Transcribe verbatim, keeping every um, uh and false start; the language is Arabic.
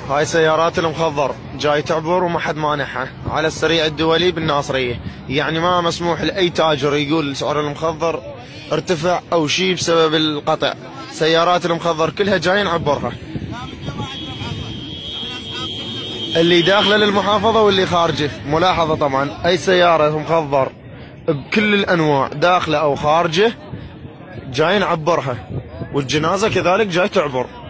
هاي سيارات المخضر جاي تعبر وما حد مانعها على السريع الدولي بالناصرية، يعني ما مسموح لأي تاجر يقول سعر المخضر ارتفع أو شيء بسبب القطع. سيارات المخضر كلها جاي نعبرها، اللي داخله للمحافظة واللي خارجه. ملاحظة طبعا أي سيارة مخضر بكل الأنواع داخله أو خارجه جاي نعبرها، والجنازة كذلك جاي تعبر.